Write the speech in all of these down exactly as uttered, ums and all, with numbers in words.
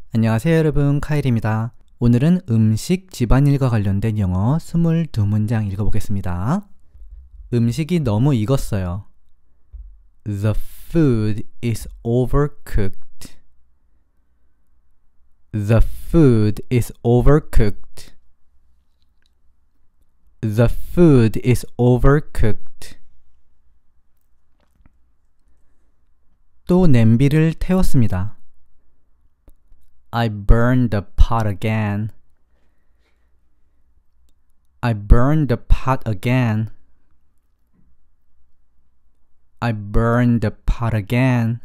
안녕하세요 여러분, 카일입니다. 오늘은 음식 집안일과 관련된 영어 이십이 문장 읽어보겠습니다. 음식이 너무 익었어요. The food is overcooked. The food is overcooked. The food is overcooked. 또 냄비를 태웠습니다. I burned the pot again. I burned the pot again. I burned the pot again.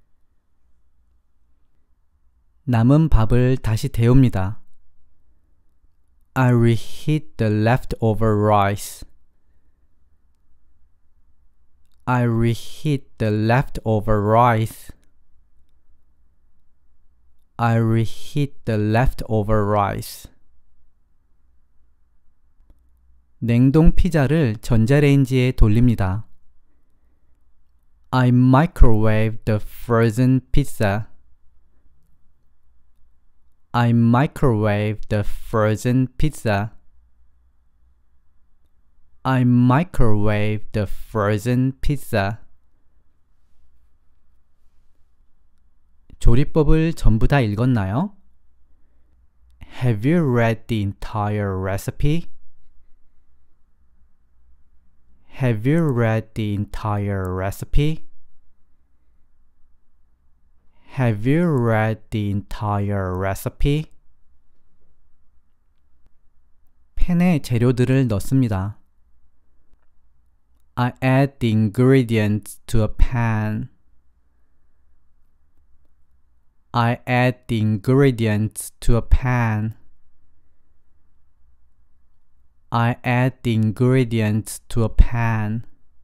남은 밥을 다시 데웁니다. I reheat the leftover rice. I reheat the leftover rice. I reheat the leftover rice. 냉동 피자를 전자레인지에 돌립니다. I microwave the frozen pizza. I microwave the frozen pizza. I microwave the frozen pizza. 조리법을 전부 다 읽었나요? Have you read the entire recipe? Have you read the entire recipe? Have you read the entire recipe? 팬에 재료들을 넣습니다. I add the ingredients to a pan. I add the ingredients to a pan. I add the ingredients to a pan.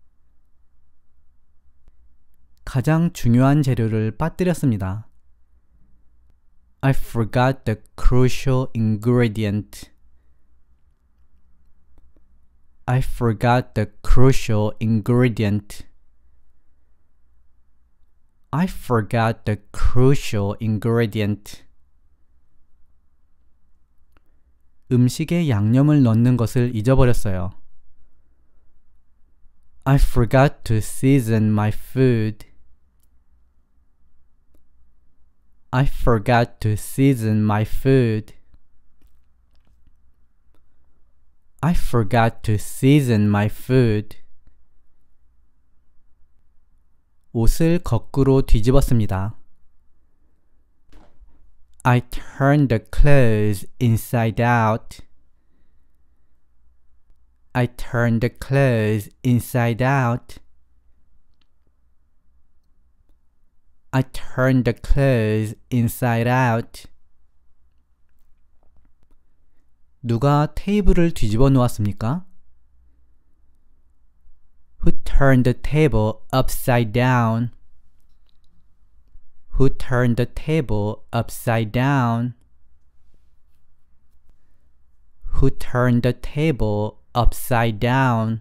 가장 중요한 재료를 빠뜨렸습니다. I forgot the crucial ingredient. I forgot the crucial ingredient. I forgot the crucial ingredient. 음식에 양념을 넣는 것을 잊어버렸어요. I forgot to season my food. I forgot to season my food. I forgot to season my food. 옷을 거꾸로 뒤집었습니다. I turned the clothes inside out. I turned the clothes inside out. I turned the clothes inside out. 누가 테이블을 뒤집어 놓았습니까? Who turned the table upside down? Who turned the table upside down? Who turned the table upside down?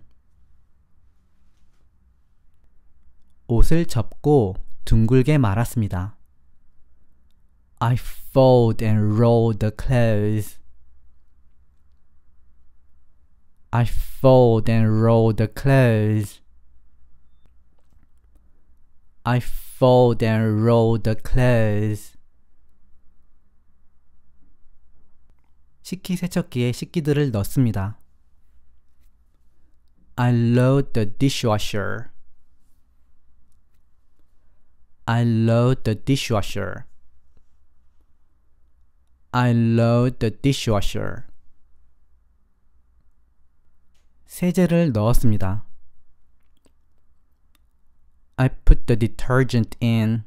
옷을 접고 둥글게 말았습니다. I fold and roll the clothes. I fold and roll the clothes. I fold and roll the clothes. 식기세척기에 식기들을 넣습니다. I load the dishwasher. I load the dishwasher. I load the dishwasher. 세제를 넣었습니다. I put the detergent in.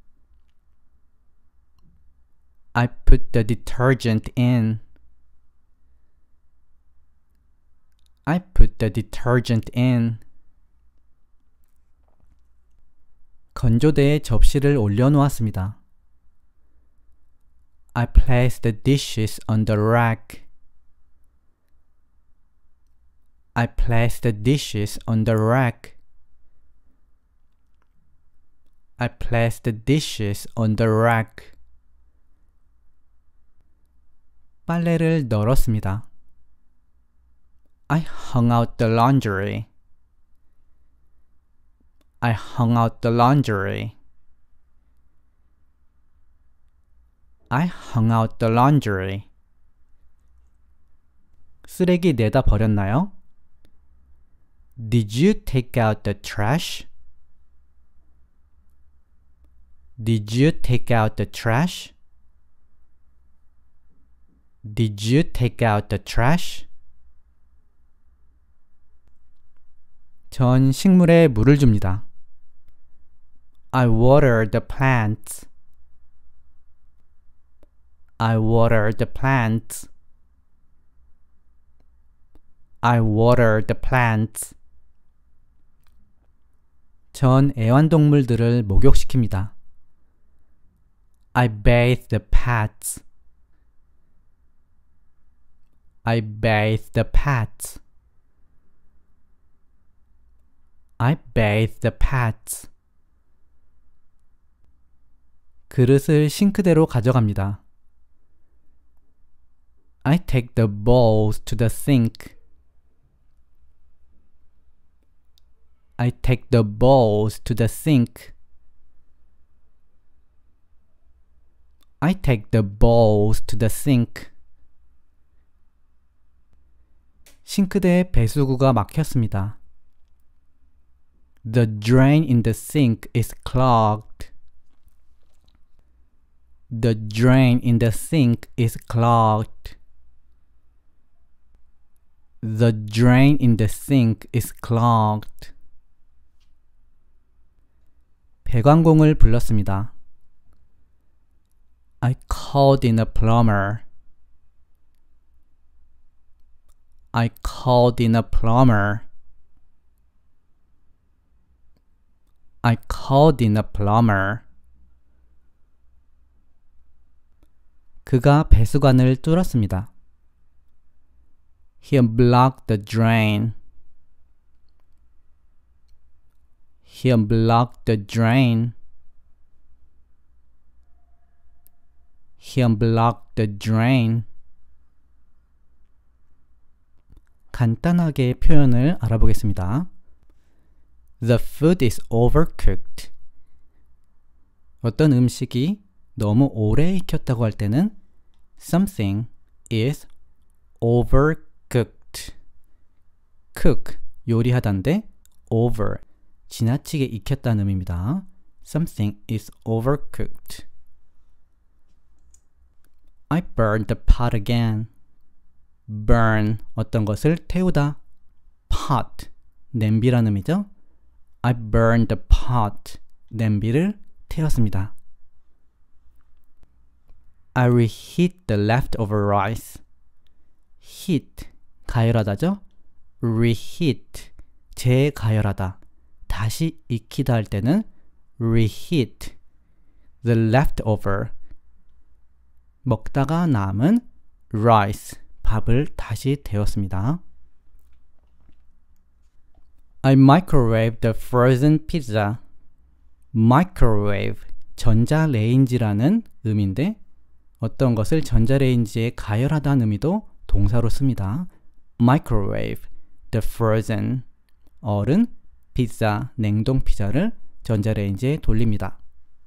I put the detergent in. I put the detergent in. 건조대에 접시를 올려놓았습니다. I placed the dishes on the rack. I placed the dishes on the rack. I placed the dishes on the rack. 빨래를 널었습니다. I hung out the laundry. I hung out the laundry. I hung out the laundry. 쓰레기 내다 버렸나요? Did you take out the trash? Did you take out the trash? Did you take out the trash? 전 식물에 물을 줍니다. I water the plants. I water the plants. I water the plants. 전 애완동물들을 목욕시킵니다. I bathe the pets. I bathe the pets. I bathe the pets. 그릇을 싱크대로 가져갑니다. I take the bowls to the sink. I take the bowls to the sink. I take the bowls to the sink. 싱크대에 배수구가 막혔습니다. The drain in the sink is clogged. The drain in the sink is clogged. The drain in the sink is clogged. 배관공을 불렀습니다. I called in a plumber. I called in a plumber. I called in a plumber. 그가 배수관을 뚫었습니다. He blocked the drain. He unblocked the drain. He unblocked the drain. 간단하게 표현을 알아보겠습니다. The food is overcooked. 어떤 음식이 너무 오래 익혔다고 할 때는 something is overcooked. cook, 요리하다인데 over, 지나치게 익혔다는 의미입니다. Something is overcooked. I burned the pot again. burn, 어떤 것을 태우다. pot, 냄비라는 의미죠. I burned the pot. 냄비를 태웠습니다. I reheat the leftover rice. heat, 가열하다죠. reheat, 재가열하다. 다시 익히다 할 때는 reheat the leftover, 먹다가 남은 rice, 밥을 다시 데웠습니다. I microwaved the frozen pizza. microwave, 전자레인지라는 의미인데 어떤 것을 전자레인지에 가열하다는 의미도 동사로 씁니다. microwave the frozen, 얼은 피자, 냉동 피자를 전자레인지에 돌립니다.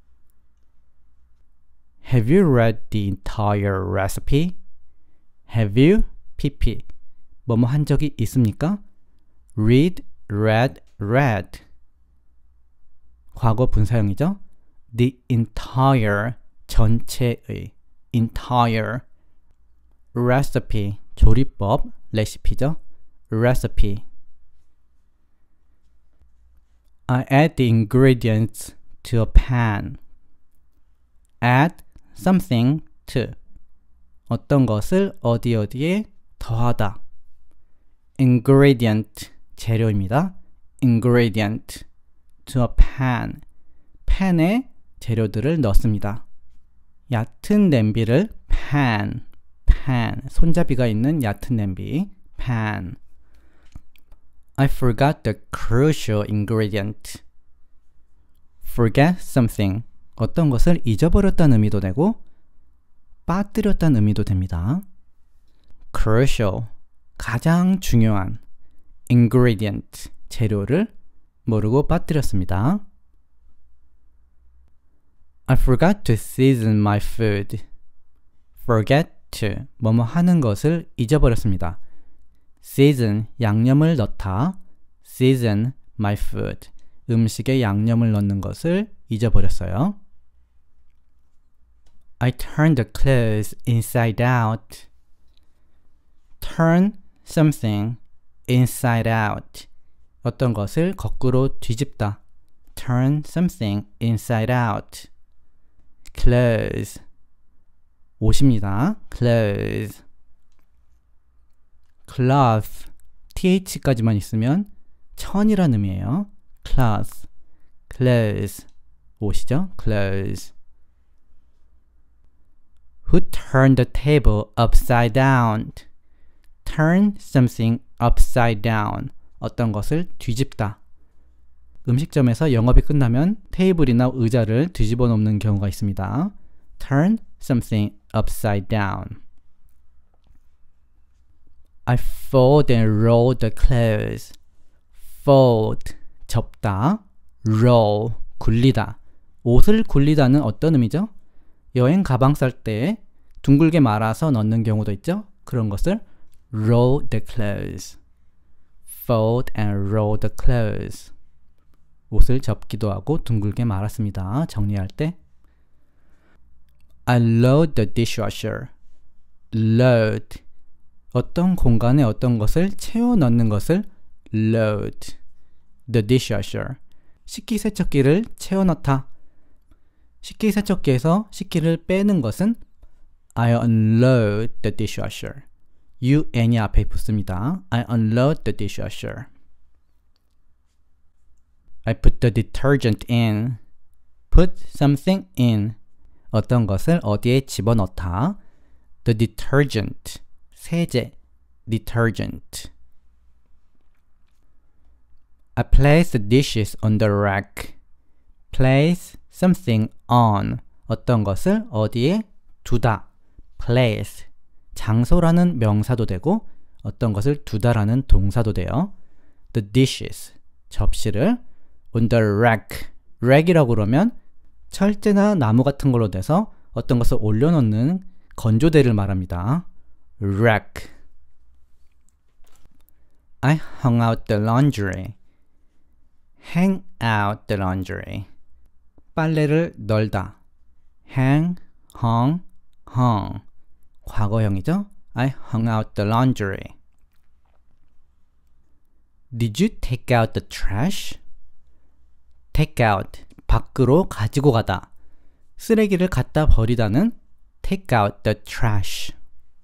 Have you read the entire recipe? Have you, pp, 뭐뭐 한 적이 있습니까? read, read, read. 과거 분사형이죠. The entire, 전체의, entire. recipe, 조리법, 레시피죠. recipe. I add the ingredients to a pan. add something to, 어떤 것을 어디 어디에 더하다. ingredient, 재료입니다. ingredient to a pan, 팬에 재료들을 넣습니다. 얕은 냄비를 pan, pan, 손잡이가 있는 얕은 냄비, pan. I forgot the crucial ingredient. forget something, 어떤 것을 잊어버렸다는 의미도 되고 빠뜨렸다는 의미도 됩니다. crucial, 가장 중요한 ingredient, 재료를 모르고 빠뜨렸습니다. I forgot to season my food. forget to, 뭐뭐 하는 것을 잊어버렸습니다. season, 양념을 넣다. season my food, 음식에 양념을 넣는 것을 잊어버렸어요. I turned the clothes inside out. turn something inside out, 어떤 것을 거꾸로 뒤집다. turn something inside out. clothes, 옷입니다. clothes. cloth, th까지만 있으면 천이라는 의미예요. cloth, clothes, 옷이죠. clothes. Who turned the table upside down? turn something upside down, 어떤 것을 뒤집다. 음식점에서 영업이 끝나면 테이블이나 의자를 뒤집어 놓는 경우가 있습니다. turn something upside down. I fold and roll the clothes. fold, 접다. roll, 굴리다. 옷을 굴리다는 어떤 의미죠? 여행 가방 쌀 때 둥글게 말아서 넣는 경우도 있죠? 그런 것을 roll the clothes. fold and roll the clothes. 옷을 접기도 하고 둥글게 말았습니다. 정리할 때. I load the dishwasher. load, 어떤 공간에 어떤 것을 채워 넣는 것을 load. the dishwasher, 식기세척기를 채워 넣다. 식기세척기에서 식기를 빼는 것은 I unload the dishwasher. un이 앞에 붙습니다. I unload the dishwasher. I put the detergent in. put something in, 어떤 것을 어디에 집어넣다. The detergent, 세제. detergent. I place the dishes on the rack. place something on, 어떤 것을 어디에 두다. place, 장소라는 명사도 되고 어떤 것을 두다라는 동사도 돼요. The dishes, 접시를 on the rack. rack이라고 그러면 철제나 나무 같은 걸로 돼서 어떤 것을 올려놓는 건조대를 말합니다. rack. I hung out the laundry. hang out the laundry. 빨래를 널다. hang, hung, hung. 과거형이죠? I hung out the laundry. Did you take out the trash? take out, 밖으로 가지고 가다. 쓰레기를 갖다 버리다는 take out the trash.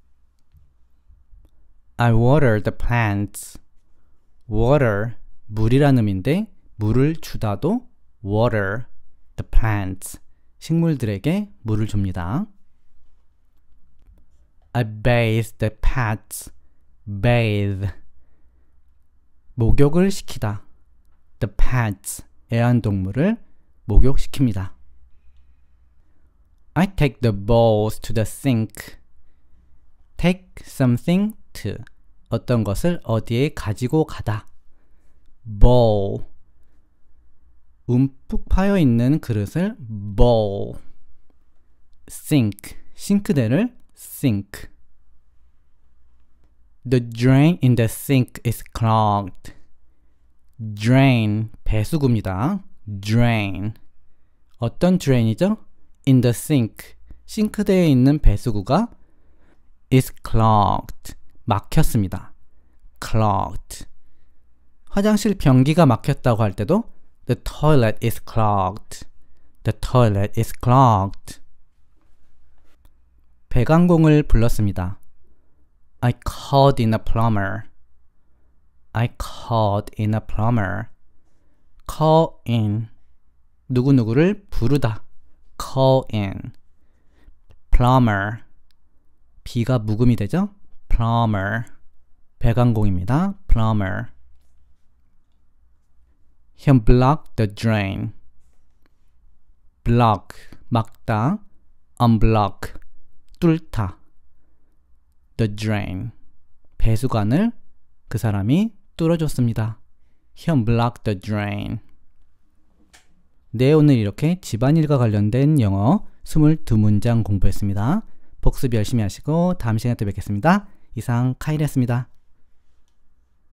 I water the plants. water, 물이라는 의미인데 물을 주다도 water the plants, 식물들에게 물을 줍니다. I bathe the pets. bathe, 목욕을 시키다. The pets, 애완동물을 목욕시킵니다. I take the bowls to the sink. take something to, 어떤 것을 어디에 가지고 가다. bowl, 움푹 파여 있는 그릇을 bowl. sink, 싱크대를 sink. The drain in the sink is clogged. drain, 배수구입니다. drain. 어떤 drain이죠? in the sink, 싱크대에 있는 배수구가 is clogged, 막혔습니다. clogged. 화장실 변기가 막혔다고 할 때도 the toilet is clogged. The toilet is clogged. 배관공을 불렀습니다. I called in a plumber. I called in a plumber. call in, 누구누구를 부르다. call in. plumber, B가 묵음이 되죠? plumber, 배관공입니다. plumber. He blocked the drain. block, 막다. unblock, 뚫다. the drain. 배수관을 그 사람이 뚫어줬습니다. He unblocked the drain. 네, 오늘 이렇게 집안일과 관련된 영어 이십이 문장 공부했습니다. 복습 열심히 하시고 다음 시간에 또 뵙겠습니다. 이상 카일이었습니다.